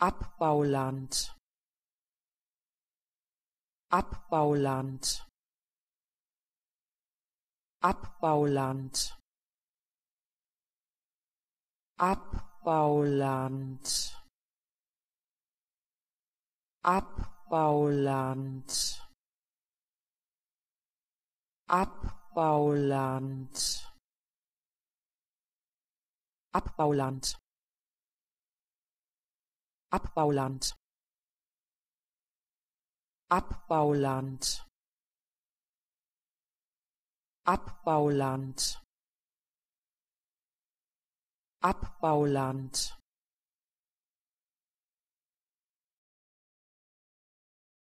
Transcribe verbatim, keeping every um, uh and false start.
Abbauland, Abbauland, Abbauland, Abbauland, Abbauland, Abbauland, Abbauland, Abbauland, Abbauland, Abbauland, Abbauland.